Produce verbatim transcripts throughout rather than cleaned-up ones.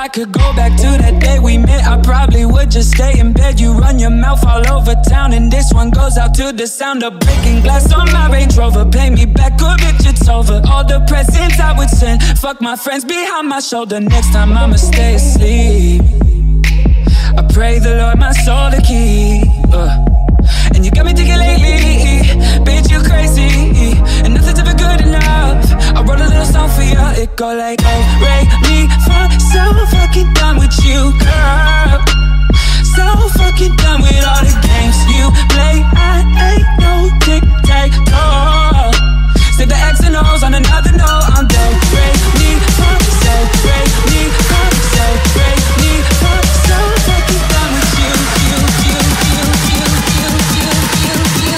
could go back to that day we met, I probably would just stay in bed. You run your mouth all over town, and this one goes out to the sound of breaking glass on my Range Rover. Pay me back or bitch, it's over. All the presents I would send, fuck my friends behind my shoulder. Next time I'ma stay asleep. I pray the Lord my soul to keep. uh. And you got me thinking lately, bitch, you crazy, and nothing's ever good enough. I wrote a little song for you, it go like, oh, Ray, me, for so fucking done with you, girl. So fucking done with all the games you play. I ain't no tic-tac-toe. Say the X and O's on another note. I'm dead, Ray, me, for so, Ray, me, for so, Ray, me, for so fucking done with you, you, you, you, you, you, you, you, you,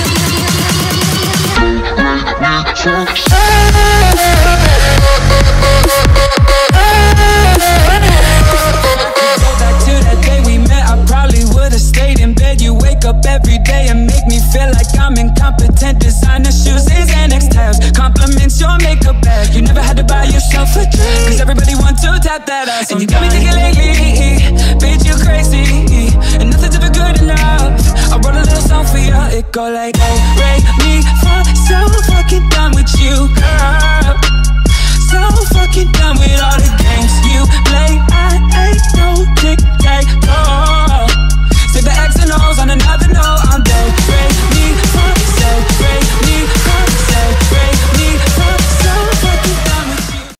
you, you, you. Up every day and make me feel like I'm incompetent. Designer shoes, Xanax tabs, compliments your makeup bag. You never had to buy yourself a drink, cause everybody wants to tap that ass. And you got me thinking lately, bitch, you crazy, and nothing's ever good enough. I wrote a little song for you, it go like, oh, Ray, me, for so fucking done with you,